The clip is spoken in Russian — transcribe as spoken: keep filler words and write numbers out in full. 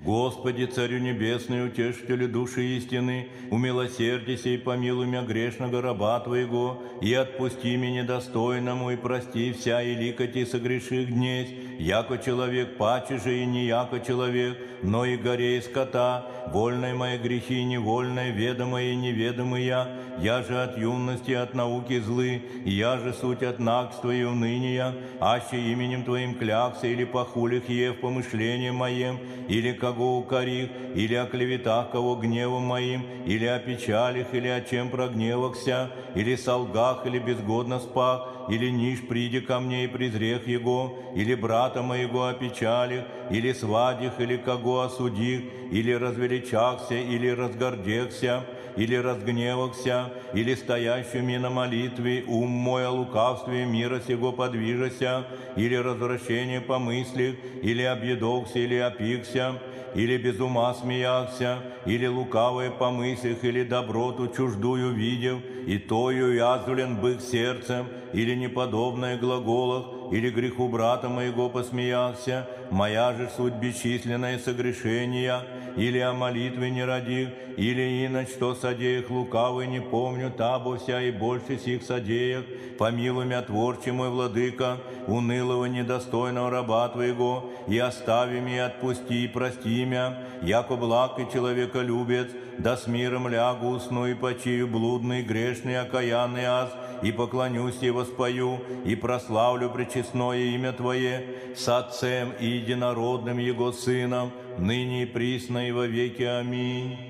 Господи, Царю Небесный, утешителю души истины, умилосердися и помилуй меня грешного раба Твоего, и отпусти меня недостойному, и прости вся и ликоти согреших днесь, яко человек паче же и не яко человек, но и горе и скота, вольные мои грехи, невольные, ведомые и неведомые, я же от юности, от науки злы, и я же суть от нагства и уныния, аще именем Твоим клякся или похулих е в помышлении моем, или кого укорих, или о клеветах кого гневом моим, или о печалях, или о чем прогневахся, или солгах, или безгодно спах, или ниж приди ко мне и презрех его, или брата моего опечалих, или свадих, или кого осудих, или развеличахся, или разгордехся, или разгневахся, или стоящими на молитве, ум мой о лукавстве мира сего подвижася, или развращение помыслих, или объедохся, или опикся, или без ума смеяхся, или лукавое помыслих, или доброту чуждую видев, и тою язвлен бых сердцем, или неподобное глаголах, или греху брата моего посмеяхся, моя же суть бесчисленное согрешения, или о молитве не родих, или иначе что содеях лукавый не помню, табо вся и больше сих содеях, помилуй мя, творче мой владыка, унылого недостойного раба Твоего, и остави меня, отпусти и прости мя, яко благ и человеколюбец, да с миром лягу, усну и почию блудный, грешный, окаянный аз, и поклонюсь и воспою, и прославлю пречестное имя Твое, с Отцем и единородным Его Сыном, ныне и присно и во веки. Аминь.